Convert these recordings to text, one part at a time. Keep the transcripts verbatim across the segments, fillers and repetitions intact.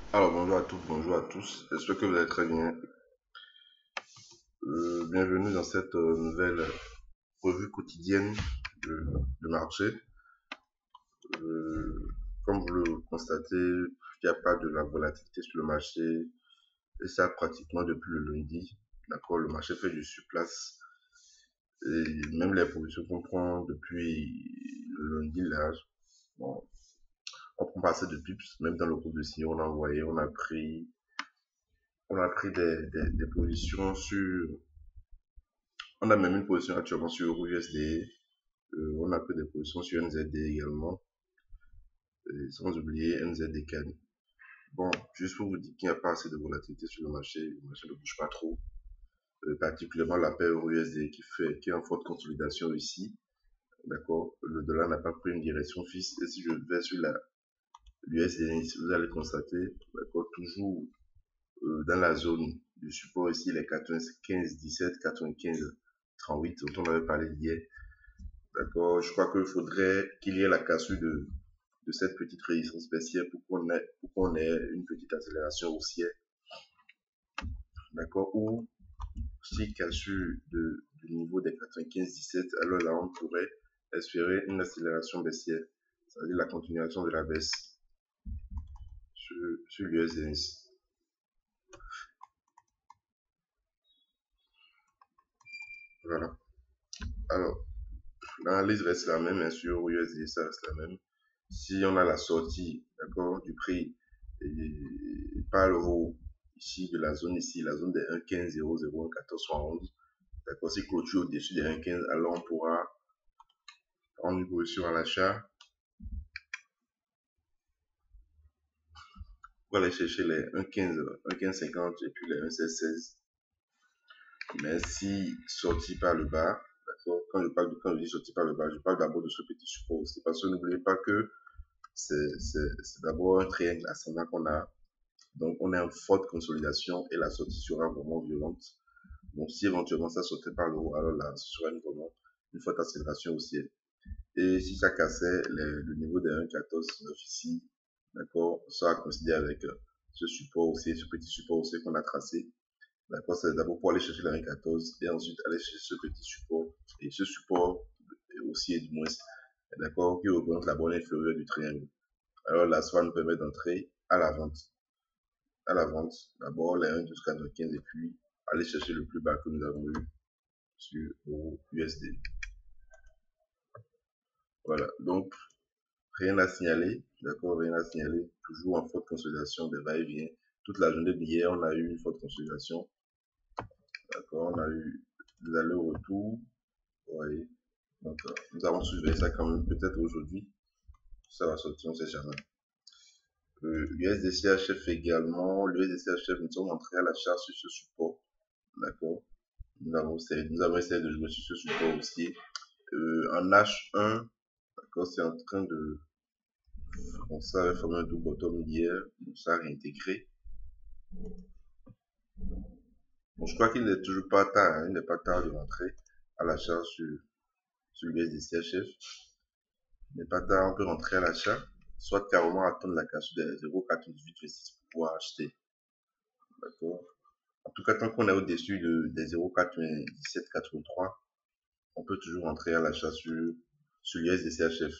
Alors bonjour à toutes, bonjour à tous, j'espère que vous allez très bien. Euh, bienvenue dans cette euh, nouvelle revue quotidienne de, du marché. Euh, comme vous le constatez, il n'y a pas de la volatilité sur le marché et ça pratiquement depuis le lundi. D'accord, le marché fait du surplace et même les positions qu'on prend depuis le lundi là, bon, on prend pas assez de pips, même dans le groupe de signaux, on a envoyé, on a pris, on a pris des, des, des positions sur. On a même une position actuellement sur Euro U S D. Euh, on a pris des positions sur N Z D également. Et sans oublier N Z D K. Bon, juste pour vous dire qu'il n'y a pas assez de volatilité sur le marché. Le marché ne bouge pas trop. Euh, particulièrement la paire Euro U S D qui fait, qui est en forte consolidation ici. D'accord. Le dollar n'a pas pris une direction fixe. Et si je vais sur la l'U S D, vous allez constater, d'accord, toujours euh, dans la zone de support ici, les quatre-vingt-quinze, dix-sept, quatre-vingt-quinze, trente-huit, dont on avait parlé hier. D'accord, je crois qu'il faudrait qu'il y ait la cassure de, de cette petite résistance baissière pour qu'on ait, pour qu'on ait une petite accélération haussière. D'accord, ou si cassure de, du niveau des quatre-vingt-quinze dix-sept, alors là on pourrait espérer une accélération baissière, c'est-à-dire la continuation de la baisse sur, sur l'U S D. Voilà. Alors, l'analyse reste la même, bien sûr, au U S D, ça reste la même. Si on a la sortie, d'accord, du prix et par le haut ici de la zone ici, la zone des un quinze zéro zéro un quatorze soixante-onze, d'accord, si clôture au-dessus des un quinze, alors on pourra prendre une position à l'achat pour aller chercher les un quinze, un quinze cinquante et puis les un seize seize. Mais si sorti par le bas, d'accord, quand je parle de quand je dis sorti par le bas, je parle d'abord de ce petit support aussi, parce que n'oubliez pas que c'est d'abord un triangle ascendant qu'on a. Donc, on est en forte consolidation et la sortie sera vraiment violente. Donc, si éventuellement ça sortait par le haut, alors là, ce serait une, vraiment une forte accélération haussière. Et si ça cassait le, le niveau des un quatorze neuf ici, d'accord, ça a coïncidé avec euh, ce support aussi, ce petit support aussi qu'on a tracé. D'accord, c'est d'abord pour aller chercher le un quatorze et ensuite aller chercher ce petit support. Et ce support aussi, du moins, d'accord, qui représente la borne inférieure du triangle. Alors là, ça va nous permettre d'entrer à la vente. À la vente, d'abord les un douze quatre-vingt-quinze et puis aller chercher le plus bas que nous avons eu sur Euro U S D. Voilà, donc rien à signaler, d'accord, rien à signaler, toujours en forte consolidation des va-et-vient. Toute la journée d'hier, on a eu une forte consolidation, d'accord, on a eu des allers-retours, vous voyez. Donc, euh, nous avons surveillé ça quand même, peut-être aujourd'hui, ça va sortir, on ne sait jamais. Euh, U S D C H F également, l'U S D C H F, nous sommes entrés à l'achat sur ce support, d'accord. Nous avons essayé, nous avons essayé de jouer sur ce support aussi. Euh, en H un, d'accord, c'est en train de. On ça avait formé un double bottom hier, donc ça a réintégré. Bon, je crois qu'il n'est toujours pas tard, hein, il n'est pas tard de rentrer à l'achat sur, sur l'U S D C H F. Il n'est pas tard, on peut rentrer à l'achat, soit carrément attendre la cassure des zéro virgule quatre-vingt-dix-huit vingt-six pour pouvoir acheter. D'accord. En tout cas, tant qu'on est au-dessus de, des zéro virgule quatre-vingt-dix-sept quatre-vingt-trois, on peut toujours rentrer à l'achat sur, sur l'U S D C H F.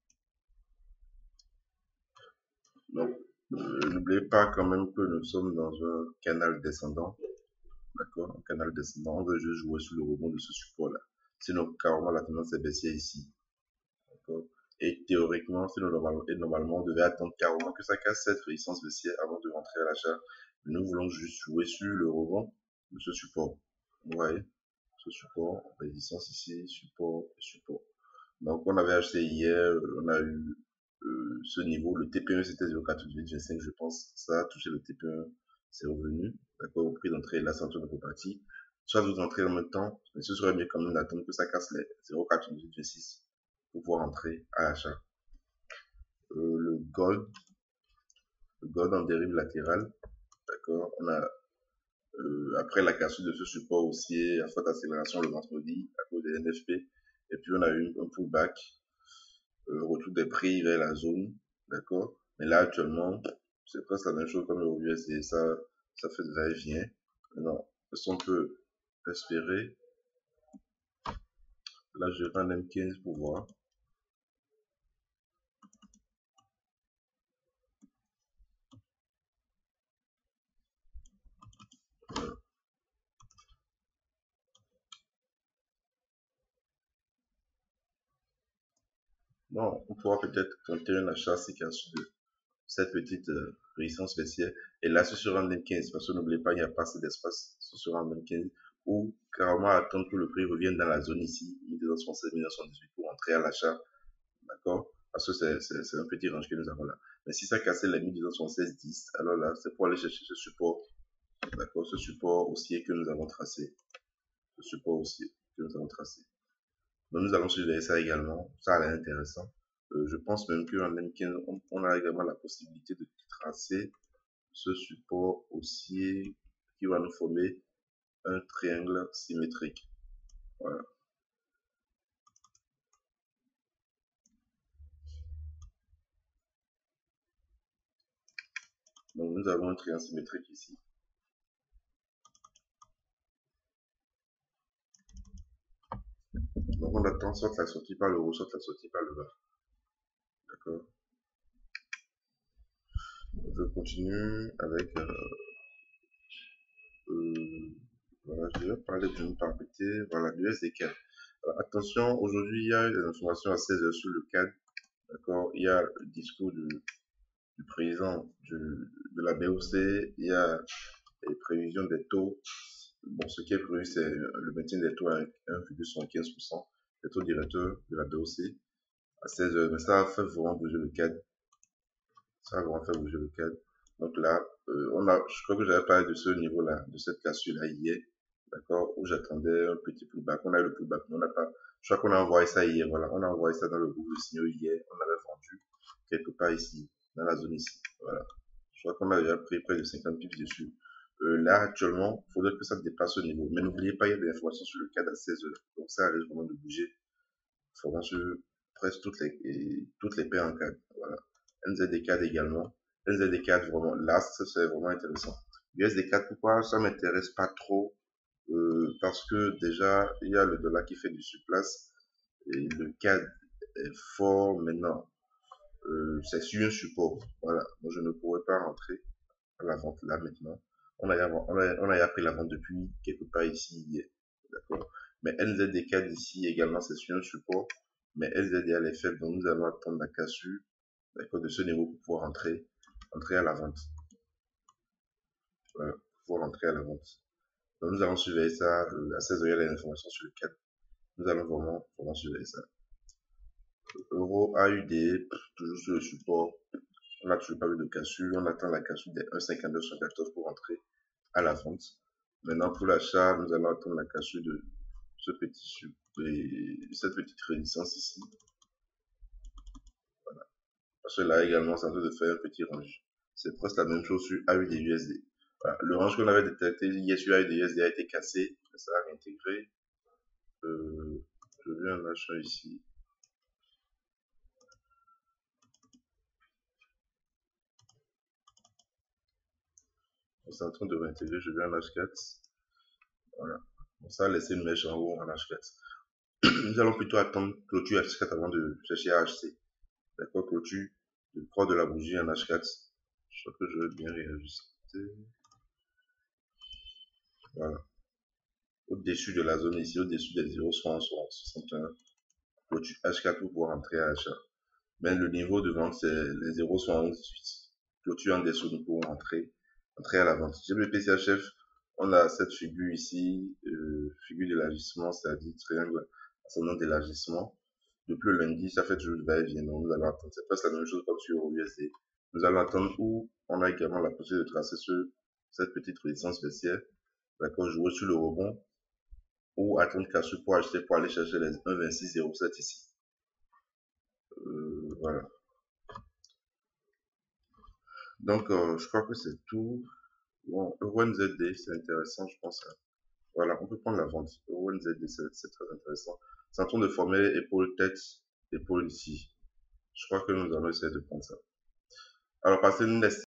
Donc, euh, n'oubliez pas quand même que nous sommes dans un canal descendant. D'accord, un canal descendant. On veut juste jouer sur le rebond de ce support-là. Sinon, carrément, la tendance est baissière ici. D'accord. Et théoriquement, sinon, normalement, et normalement, on devait attendre carrément que ça casse cette résistance baissière avant de rentrer à l'achat. Mais nous voulons juste jouer sur le rebond de ce support. Vous voyez, ce support, résistance ici, support et support. Donc, on avait acheté hier, on a eu euh, ce niveau. Le T P un, c'était zéro virgule quatre-vingt-huit vingt-cinq, je pense. Ça a touché le T P un, c'est revenu. D'accord, au prix d'entrée, la ceinture de copartie. Soit vous entrez en même temps, mais ce serait mieux quand même d'attendre que ça casse les zéro virgule quatre-vingt-huit vingt-six pour pouvoir entrer à l'achat. Euh, le gold, le gold en dérive latérale. D'accord, on a euh, après la cassure de ce support haussier à forte accélération le vendredi à cause des N F P. Et puis on a eu un pullback, euh, retour des prix vers la zone, d'accord. Mais là actuellement, c'est presque la même chose comme l'euro U S D, ça, ça fait de va-et-vient. Maintenant, est-ce qu'on peut espérer? Là, je vais prendre M quinze pour voir. Bon, on pourra peut-être compter un achat si casse de cette petite euh, résistance baissière. Et là, ce sera en M quinze, parce que n'oubliez pas, il n'y a pas assez d'espace. Ce sera en M quinze. Ou carrément attendre que le prix revienne dans la zone ici, mille deux cent soixante-seize mille neuf cent dix-huit, pour entrer à l'achat. D'accord? Parce que c'est un petit range que nous avons là. Mais si ça cassait les mille deux cent soixante-seize dix, alors là, c'est pour aller chercher ce support. D'accord? Ce support haussier que nous avons tracé. Ce support haussier que nous avons tracé. Donc nous allons surveiller ça également. Ça a l'air intéressant. Euh, je pense même qu'en M quinze, on, on a également la possibilité de tracer ce support haussier qui va nous former un triangle symétrique. Voilà. Donc nous avons un triangle symétrique ici. Donc on attend soit la sortie par le haut, soit la sortie par le bas. D'accord. Je continue avec euh, euh, voilà, je vais parler d'une parité, voilà, du S D K. Alors, attention, aujourd'hui il y a des informations à seize heures sur le C A D. D'accord. Il y a le discours du, du président du, de la B O C, il y a les prévisions des taux. Bon, ce qui est prévu, c'est le maintien des taux à un virgule soixante-quinze pour cent, les taux directeurs de la B O C à seize heures. Mais ça a fait vraiment bouger le C A D. Ça va vraiment faire bouger le C A D. Donc là, euh, on a, je crois que j'avais parlé de ce niveau-là, de cette cassure-là hier, d'accord, où j'attendais un petit pullback. On a eu le pullback, mais on n'a pas. Je crois qu'on a envoyé ça hier, voilà. On a envoyé ça dans le groupe de signaux hier. On avait vendu quelque part ici, dans la zone ici. Voilà. Je crois qu'on a déjà pris près de cinquante pips dessus. Euh, là, actuellement, il faudrait que ça dépasse ce niveau. Mais n'oubliez pas, il y a des informations sur le C A D à seize heures. Donc ça risque vraiment de bouger. Vraiment sur presque toutes les, et, toutes les paires en C A D. Voilà. N Z D quatre également. N Z D quatre, vraiment, là, c'est vraiment intéressant. U S D quatre, pourquoi ça m'intéresse pas trop? Euh, parce que déjà, il y a le dollar qui fait du surplace et le C A D est fort maintenant. Euh, c'est sur un support. Voilà. Donc, je ne pourrais pas rentrer à la vente là maintenant. On a, on a, on a appris la vente depuis quelque part ici hier. D'accord. Mais N Z D quatre ici également, c'est sur un support. Mais N Z D A est faible, donc nous allons attendre la cassure, d'accord, de ce niveau pour pouvoir entrer, entrer à la vente. Voilà, pour pouvoir entrer à la vente. Donc nous allons surveiller ça. Euh, à seize heures, il y a les informations sur le quatre. Nous allons vraiment, vraiment surveiller ça. Euro A U D, toujours sur le support. On n'a toujours pas eu de cassure. On attend la cassure des un virgule cinquante-deux soixante-quatorze pour entrer à la vente. Maintenant, pour l'achat, nous allons attendre la cassure de ce petit, cette petite résistance ici. Voilà. Parce que là également, c'est en train de faire un petit range. C'est presque la même chose sur A U D U S D. Voilà. Le range qu'on avait détecté hier sur A U D U S D a été cassé. Ça a réintégré. Euh, je veux un achat ici. C'est en train de réintégrer. Je veux un H quatre. Voilà. Bon, ça a laissé une mèche en haut en H quatre. Nous allons plutôt attendre clôture H quatre avant de chercher à acheter. D'accord, clôture, le croix de la bougie en H quatre. Je crois que je vais bien réajuster. Voilà. Au-dessus de la zone ici, au-dessus des zéro virgule soixante et un. Clôture H quatre pour pouvoir entrer à l'achat. Mais le niveau de vente, c'est les zéro virgule soixante-dix-huit. Clôture en dessous, nous pouvons entrer, entrer à la vente. G B P C H F, on a cette figure ici, euh, figure d'élargissement, c'est-à-dire triangle ascendant d'élargissement. Depuis le lundi, ça fait toujours le va-et-vient. Donc, nous allons attendre. C'est presque la même chose comme sur Euro U S D. Nous allons attendre où on a également la possibilité de tracer sur cette petite résistance baissière. D'accord, jouer sur le rebond ou attendre cassure pour acheter, pour aller chercher les un virgule vingt-six zéro sept ici. Euh, voilà. Donc, euh, je crois que c'est tout. Bon, Euro N Z D, c'est intéressant, je pense. Voilà, on peut prendre la vente. Euro N Z D, c'est très intéressant. C'est en train de former épaule-tête, épaule ici. Je crois que nous allons essayer de prendre ça. Alors, passez une